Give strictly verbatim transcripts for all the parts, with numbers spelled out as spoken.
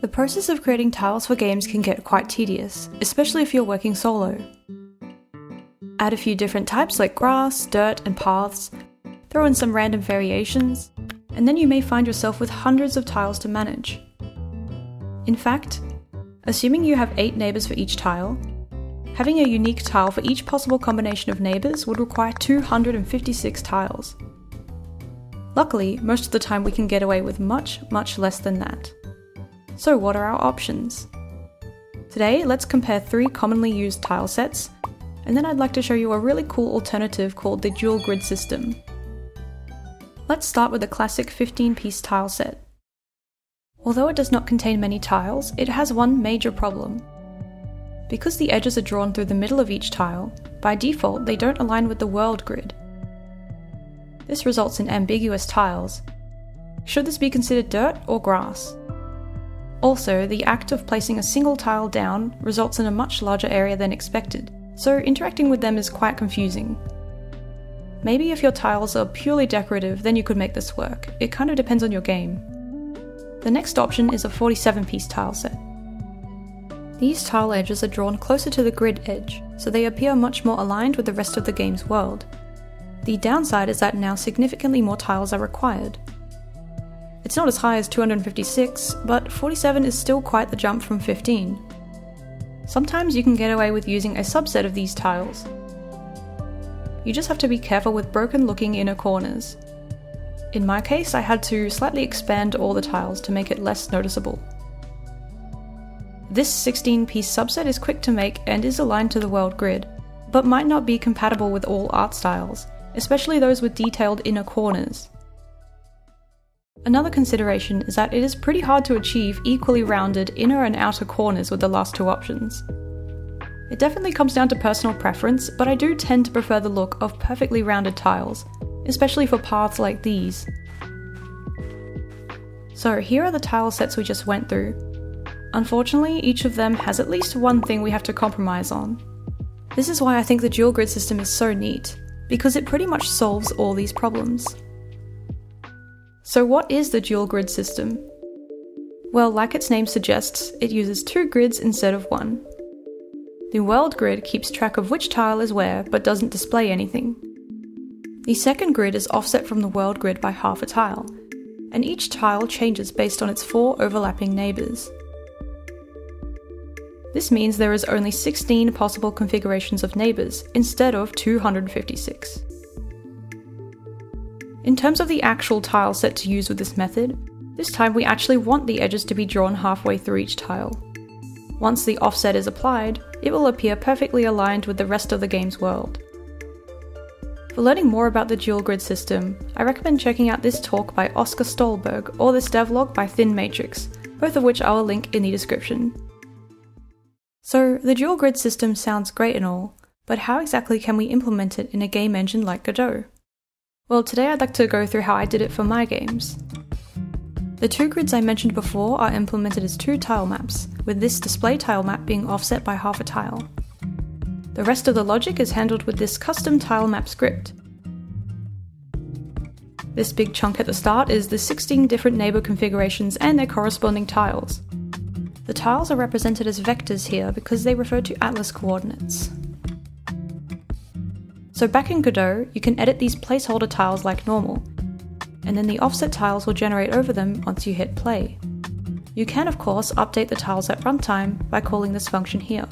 The process of creating tiles for games can get quite tedious, especially if you're working solo. Add a few different types like grass, dirt, and paths, throw in some random variations, and then you may find yourself with hundreds of tiles to manage. In fact, assuming you have eight neighbours for each tile, having a unique tile for each possible combination of neighbours would require two hundred fifty-six tiles. Luckily, most of the time we can get away with much, much less than that. So what are our options? Today, let's compare three commonly used tile sets, and then I'd like to show you a really cool alternative called the dual grid system. Let's start with the classic fifteen piece tile set. Although it does not contain many tiles, it has one major problem. Because the edges are drawn through the middle of each tile, by default they don't align with the world grid. This results in ambiguous tiles. Should this be considered dirt or grass? Also, the act of placing a single tile down results in a much larger area than expected, so interacting with them is quite confusing. Maybe if your tiles are purely decorative, then you could make this work. It kind of depends on your game. The next option is a forty-seven piece tile set. These tile edges are drawn closer to the grid edge, so they appear much more aligned with the rest of the game's world. The downside is that now significantly more tiles are required. It's not as high as two hundred fifty-six, but forty-seven is still quite the jump from fifteen. Sometimes you can get away with using a subset of these tiles. You just have to be careful with broken looking inner corners. In my case, I had to slightly expand all the tiles to make it less noticeable. This sixteen piece subset is quick to make and is aligned to the world grid, but might not be compatible with all art styles, especially those with detailed inner corners. Another consideration is that it is pretty hard to achieve equally rounded inner and outer corners with the last two options. It definitely comes down to personal preference, but I do tend to prefer the look of perfectly rounded tiles, especially for paths like these. So here are the tile sets we just went through. Unfortunately, each of them has at least one thing we have to compromise on. This is why I think the dual grid system is so neat, because it pretty much solves all these problems. So what is the dual grid system? Well, like its name suggests, it uses two grids instead of one. The world grid keeps track of which tile is where, but doesn't display anything. The second grid is offset from the world grid by half a tile, and each tile changes based on its four overlapping neighbours. This means there is only sixteen possible configurations of neighbours, instead of two hundred fifty-six. In terms of the actual tile set to use with this method, this time we actually want the edges to be drawn halfway through each tile. Once the offset is applied, it will appear perfectly aligned with the rest of the game's world. For learning more about the dual grid system, I recommend checking out this talk by Oskar Stalberg or this devlog by Thin Matrix, both of which I will link in the description. So, the dual grid system sounds great and all, but how exactly can we implement it in a game engine like Godot? Well, today I'd like to go through how I did it for my games. The two grids I mentioned before are implemented as two tile maps, with this display tile map being offset by half a tile. The rest of the logic is handled with this custom tile map script. This big chunk at the start is the sixteen different neighbour configurations and their corresponding tiles. The tiles are represented as vectors here because they refer to atlas coordinates. So back in Godot, you can edit these placeholder tiles like normal, and then the offset tiles will generate over them once you hit play. You can of course update the tiles at runtime by calling this function here.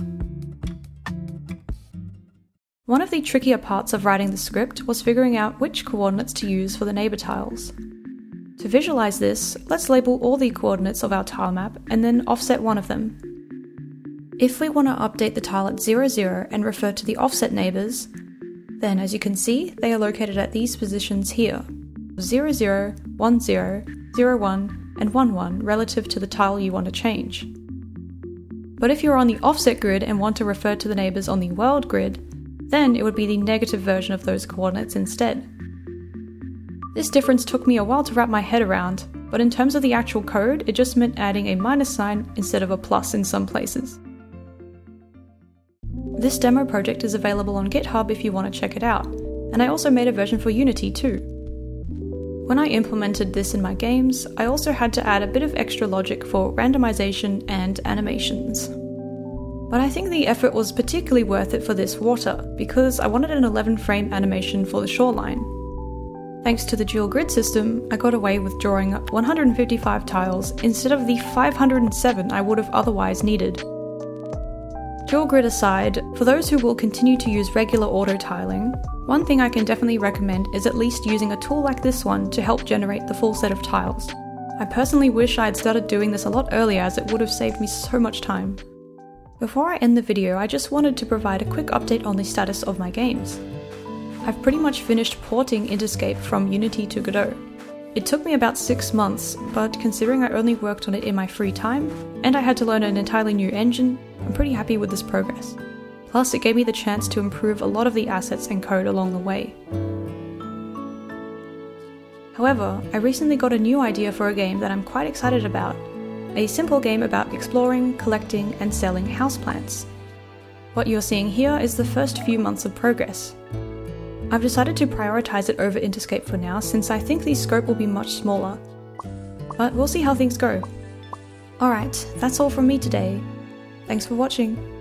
One of the trickier parts of writing the script was figuring out which coordinates to use for the neighbour tiles. To visualize this, let's label all the coordinates of our tile map and then offset one of them. If we want to update the tile at zero, zero and refer to the offset neighbours, then as you can see, they are located at these positions here, zero, zero, one, zero, zero, one, and one, one relative to the tile you want to change. But if you're on the offset grid and want to refer to the neighbours on the world grid, then it would be the negative version of those coordinates instead. This difference took me a while to wrap my head around, but in terms of the actual code, it just meant adding a minus sign instead of a plus in some places. This demo project is available on GitHub if you want to check it out, and I also made a version for Unity too. When I implemented this in my games, I also had to add a bit of extra logic for randomization and animations. But I think the effort was particularly worth it for this water, because I wanted an eleven frame animation for the shoreline. Thanks to the dual grid system, I got away with drawing one hundred fifty-five tiles instead of the five hundred seven I would have otherwise needed. Dual grid aside, for those who will continue to use regular auto tiling, one thing I can definitely recommend is at least using a tool like this one to help generate the full set of tiles. I personally wish I had started doing this a lot earlier, as it would have saved me so much time. Before I end the video, I just wanted to provide a quick update on the status of my games. I've pretty much finished porting Interscape from Unity to Godot. It took me about six months, but considering I only worked on it in my free time, and I had to learn an entirely new engine, I'm pretty happy with this progress. Plus, it gave me the chance to improve a lot of the assets and code along the way. However, I recently got a new idea for a game that I'm quite excited about. A simple game about exploring, collecting, and selling houseplants. What you're seeing here is the first few months of progress. I've decided to prioritize it over Interscape for now, since I think the scope will be much smaller. But we'll see how things go. Alright, that's all from me today. Thanks for watching.